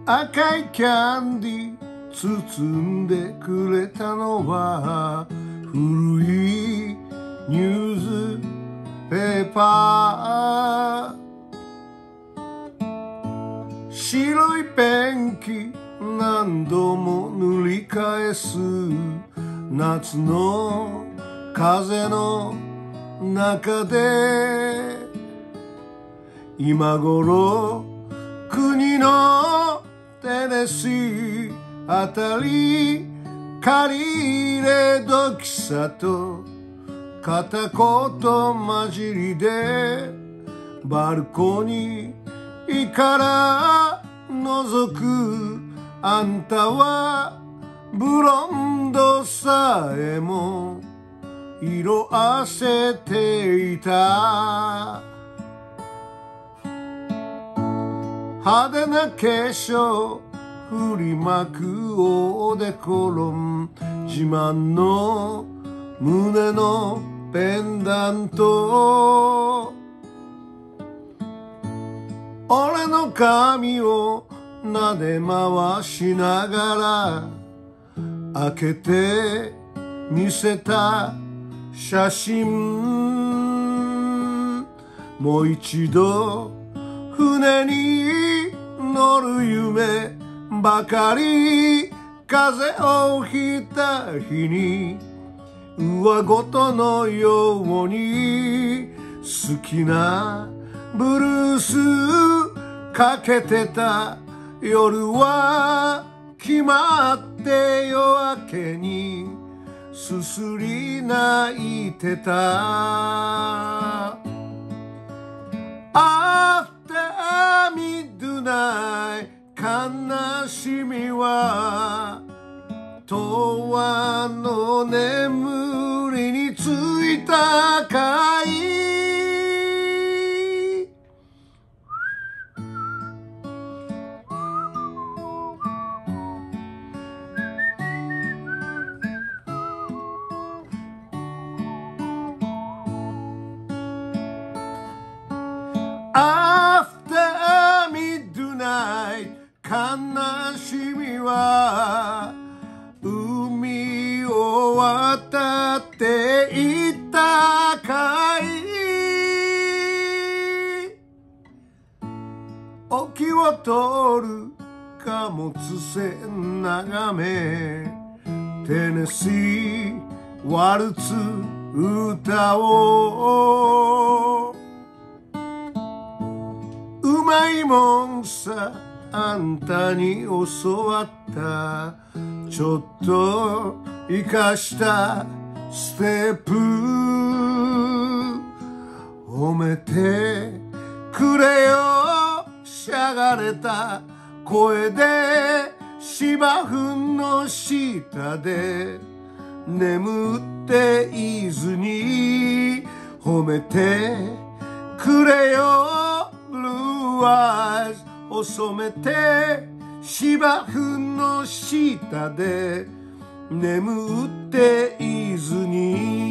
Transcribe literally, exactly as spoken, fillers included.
赤いキャンディー包んでくれたのは古いニュースペーパー。白いペンキ何度も塗り返す夏の風の中で今頃国のテネシーあたり借り入れ時さと片言混じりでバルコニーから覗くあんたはブロンドさえも色あせていた。派手な化粧振りまくおでころん自慢の胸のペンダント。俺の髪を撫で回しながら開けて見せた写真。もう一度船に乗る夢ばかり風をひいた日に上ごとのように好きなブルースかけてた。夜は決まって夜明けにすすり泣いてた。After midnight 悲しみは永遠の眠りについたかい。After midnight 悲しみは海を渡っていったかい。沖を通る貨物船眺めテネシーワルツ歌おう。うまいもんさあんたに教わったちょっと生かしたステップ褒めてくれよしゃがれた声で芝生の下で眠っていずに褒めてくれよブルーアイズ細めて芝生の下で眠っていずに